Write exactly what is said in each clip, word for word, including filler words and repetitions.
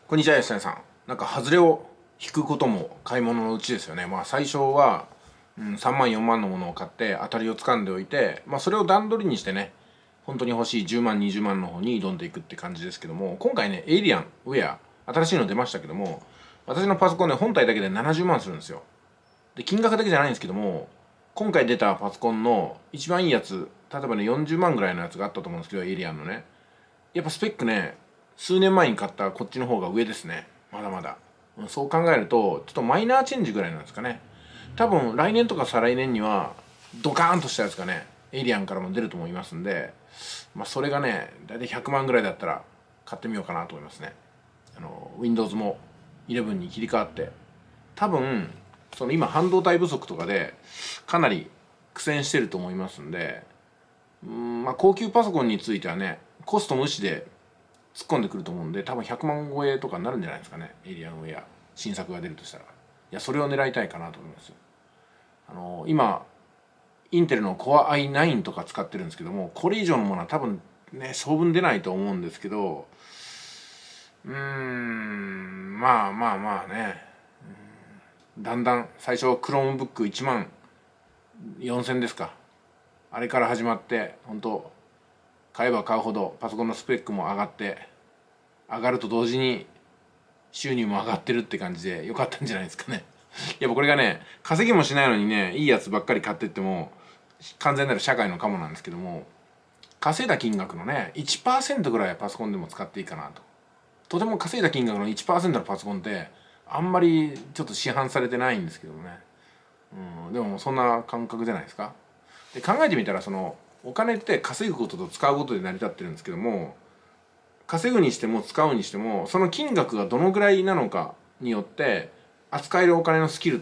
こんにちは、吉谷さん。なんか、外れを引くことも買い物のうちですよね。まあ、最初は、うん、さんまん、よんまんのものを買って、当たりを掴んでおいて、まあ、それを段取りにしてね、本当に欲しいじゅうまん、にじゅうまんの方に挑んでいくって感じですけども、今回ね、エイリアン、ウェア、新しいの出ましたけども、私のパソコンね、本体だけでななじゅうまんするんですよ。で、金額だけじゃないんですけども、今回出たパソコンの一番いいやつ、例えばね、よんじゅうまんぐらいのやつがあったと思うんですけど、エイリアンのね。やっぱスペックね、数年前に買ったこっちの方が上ですね。まだまだ。うん、そう考えると、ちょっとマイナーチェンジぐらいなんですかね。多分来年とか再来年には、ドカーンとしたやつがね、エイリアンからも出ると思いますんで、まあそれがね、だいたいひゃくまんぐらいだったら買ってみようかなと思いますね。あの、Windows もじゅういちに切り替わって、多分、その今半導体不足とかで、かなり苦戦してると思いますんで、うん、まあ高級パソコンについてはね、コスト無視で突っ込んでくると思うんで、多分ひゃくまん超えとかになるんじゃないですかね、エイリアンウェア新作が出るとしたら。いや、それを狙いたいかなと思いますよ。あの今インテルの コアアイナイン とか使ってるんですけども、これ以上のものは多分ね性分出ないと思うんですけど、うーん、まあまあまあね、だんだん最初クロームブックいちまんよんせんですか、あれから始まって、本当買えば買うほどパソコンのスペックも上がって、上がると同時に収入も上がってるって感じで良かったんじゃないですかね。やっぱこれがね、稼ぎもしないのにね、いいやつばっかり買ってっても完全なる社会のカモなんですけども、稼いだ金額のね いちパーセント ぐらいはパソコンでも使っていいかなと。とても稼いだ金額の いちパーセント のパソコンってあんまりちょっと市販されてないんですけどもね、うん、でもそんな感覚じゃないですか。で考えてみたら、そのお金って稼ぐことと使うことで成り立ってるんですけども、稼ぐにしても使うにしても、その金額がどのぐらいなのかによって扱えるお金のスキルって、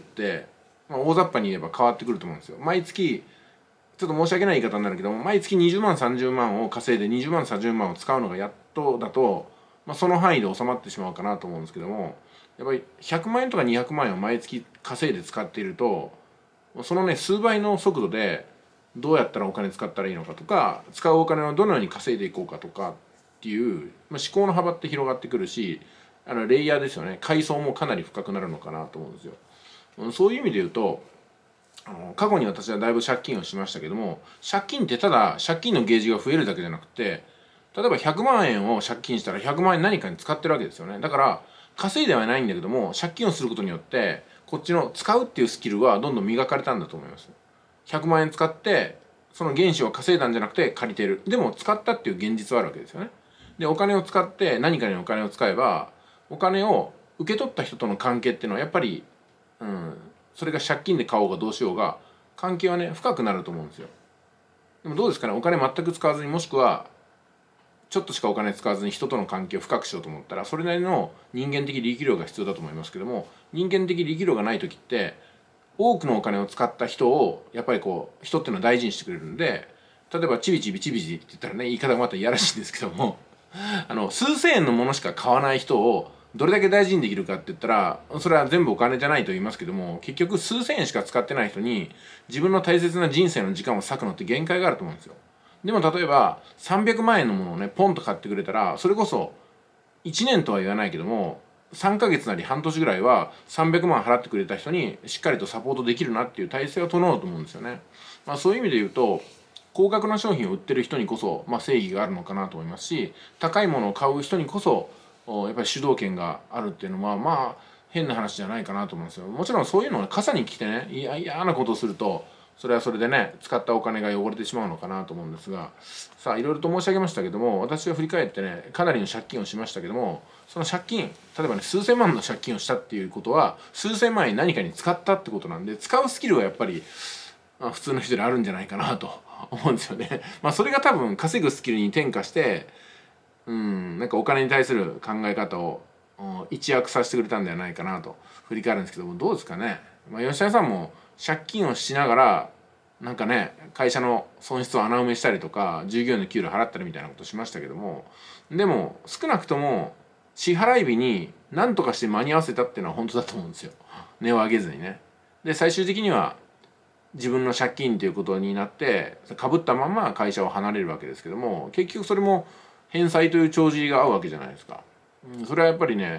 まあ、大雑把に言えば変わってくると思うんですよ。毎月、ちょっと申し訳ない言い方になるけども、毎月にじゅうまんさんじゅうまんを稼いでにじゅうまんさんじゅうまんを使うのがやっとだと、まあ、その範囲で収まってしまうかなと思うんですけども、やっぱりひゃくまん円とかにひゃくまん円を毎月稼いで使っていると、そのね数倍の速度でどうやったらお金使ったらいいのかとか、使うお金をどのように稼いでいこうかとかっていう、まあ、思考の幅って広がってくるし、あのレイヤーですよね、階層もかなり深くなるのかなと思うんですよ。そういう意味で言うと、あの過去に私はだいぶ借金をしましたけども、借金ってただ借金のゲージが増えるだけじゃなくて、例えばひゃくまん円を借金したらひゃくまん円何かに使ってるわけですよね。だから稼いではないんだけども、借金をすることによってこっちの使うっていうスキルはどんどん磨かれたんだと思います。ひゃくまん円使ってその原資を稼いだんじゃなくて借りてる、でも使ったっていう現実はあるわけですよね。でお金を使って何かにお金を使えば、お金を受け取った人との関係っていうのはやっぱり、うん、それが借金で買おうがどうしようが関係はね深くなると思うんですよ。でもどうですかね、お金全く使わずに、もしくはちょっとしかお金使わずに人との関係を深くしようと思ったら、それなりの人間的力量が必要だと思いますけども、人間的力量がない時って多くのお金を使った人をやっぱりこう人っていうのは大事にしてくれるんで、例えばちびちびちびちって言ったらね、言い方がまたいやらしいんですけども、あの数千円のものしか買わない人をどれだけ大事にできるかって言ったら、それは全部お金じゃないと言いますけども、結局数千円しか使ってない人に自分の大切な人生の時間を割くのって限界があると思うんですよ。でも例えばさんびゃくまん円のものをねポンと買ってくれたら、それこそいちねんとは言わないけどもさんかげつなり半年ぐらいはさんびゃくまん払ってくれた人にしっかりとサポートできるなっていう体制を整うと思うんですよね。まあ、そういう意味で言うと、高額な商品を売ってる人にこそ、まあ、正義があるのかなと思いますし、高いものを買う人にこそやっぱり主導権があるっていうのは、まあ変な話じゃないかなと思うんですよ。もちろんそういうのを傘に来てね、いや嫌なことをすると、それはそれでね使ったお金が汚れてしまうのかなと思うんですが、さあいろいろと申し上げましたけども、私は振り返ってねかなりの借金をしましたけども、その借金、例えばね数千万の借金をしたっていうことは数千万円何かに使ったってことなんで、使うスキルはやっぱり、まあ、普通の人よりあるんじゃないかなと思うんですよね。まあそれが多分稼ぐスキルに転化して、うんなんかお金に対する考え方を一躍させてくれたんではないかなと振り返るんですけども、どうですかね。まあ、吉田さんも借金をしながらなんかね会社の損失を穴埋めしたりとか、従業員の給料払ったりみたいなことしましたけども、でも少なくとも支払い日に何とかして間に合わせたっていうのは本当だと思うんですよ。値を上げずにね。で最終的には自分の借金ということになってかぶったまま会社を離れるわけですけども、結局それも返済という帳尻が合うわけじゃないですか。うん、それはやっぱりね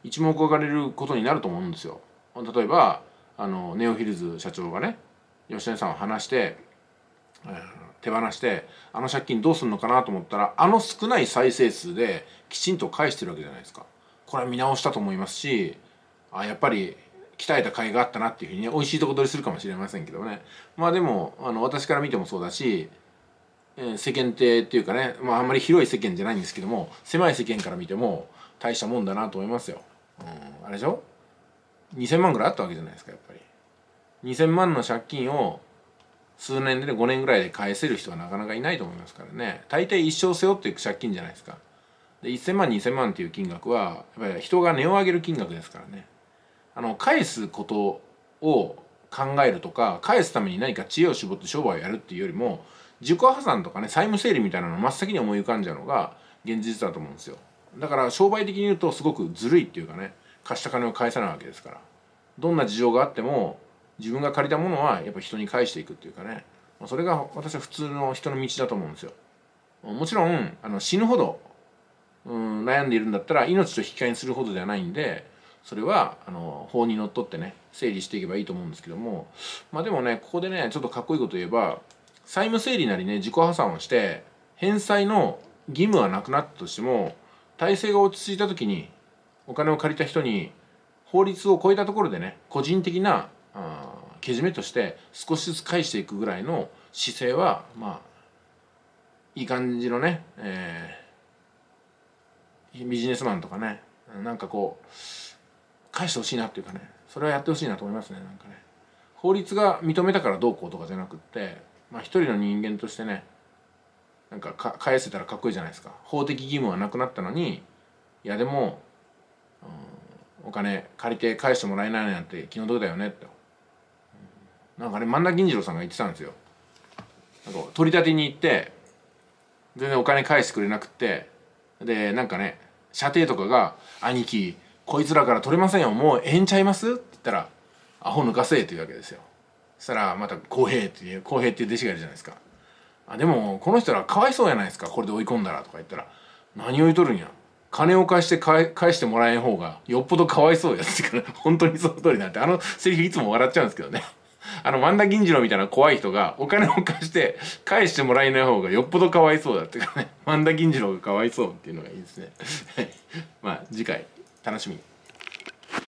一目置かれることになると思うんですよ。例えばあのネオヒルズ社長がね吉野さんを話して、えー、手放してあの借金どうするのかなと思ったらあの少ない再生数できちんと返してるわけじゃないですか。これは見直したと思いますし、あやっぱり鍛えた甲斐があったなっていうふうに、ね、美味しいとこ取りするかもしれませんけどね。まあでもあの私から見てもそうだし、えー、世間体っていうかね、まああんまり広い世間じゃないんですけども狭い世間から見ても大したもんだなと思いますよ。うん、あれでしょにせんまんぐらいあったわけじゃないですか。やっぱりにせんまんの借金を数年で、ね、ごねんぐらいで返せる人はなかなかいないと思いますからね。大抵一生背負っていく借金じゃないですか。でせんまんにせんまんっていう金額はやっぱり人が値を上げる金額ですからね。あの返すことを考えるとか返すために何か知恵を絞って商売をやるっていうよりも自己破産とかね債務整理みたいなの真っ先に思い浮かんじゃうのが現実だと思うんですよ。だから商売的に言うとすごくずるいっていうかね、貸した金を返さないわけですから、どんな事情があっても自分が借りたものはやっぱ人に返していくっていうかね、それが私は普通の人の道だと思うんですよ。もちろんあの死ぬほど、うん、悩んでいるんだったら命と引き換えにするほどではないんで、それはあの法にのっとってね整理していけばいいと思うんですけども、まあでもねここでねちょっとかっこいいこと言えば、債務整理なりね自己破産をして返済の義務はなくなったとしても体制が落ち着いた時にお金を借りた人に法律を超えたところでね個人的なあけじめとして少しずつ返していくぐらいの姿勢はまあいい感じのね、えー、ビジネスマンとかねなんかこう返してほしいなっていうかね、それはやってほしいなと思いますね。なんかね法律が認めたからどうこうとかじゃなくって、まあ、一人の人間としてねなんかか返せたらかっこいいじゃないですか。法的義務はなくなったのに、いやでも、うん、お金借りて返してもらえないなんて気の毒だよねって、うん、なんかね万田銀次郎さんが言ってたんですよ。なんか取り立てに行って全然お金返してくれなくって、でなんかね舎弟とかが「兄貴こいつらから取れませんよ、もうええんちゃいます?」って言ったら「アホ抜かせ」というわけですよ。そしたらまた浩平っていう浩平っていう弟子がいるじゃないですか。あでもこの人らかわいそうやないですか、これで追い込んだらとか言ったら「何を言うとるんや、金を返して返返してもらえん方がよっぽどかわいそうや」ってから本当にその通りなんて、あのセリフいつも笑っちゃうんですけどね。あの万田銀次郎みたいな怖い人がお金を貸して返してもらえない方がよっぽどかわいそうだっていうかね、万田銀次郎がかわいそうっていうのがいいですね。まあ次回楽しみに。